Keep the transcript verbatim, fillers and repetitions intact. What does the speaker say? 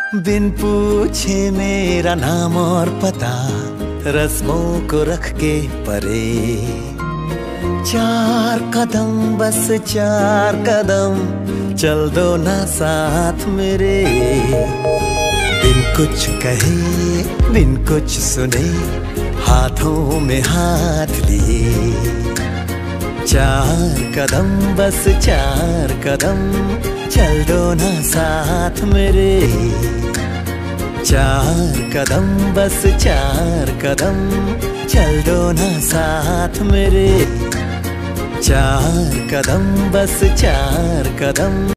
बिन पूछे मेरा नाम और पता, रस्मों को रख के परे, चार कदम बस चार कदम चल दो ना साथ मेरे। बिन कुछ कहे बिन कुछ सुने, हाथों में हाथ लिए, चार कदम बस चार कदम चल दो ना साथ मेरे। चार कदम बस चार कदम चल दो ना साथ मेरे। चार कदम बस चार कदम।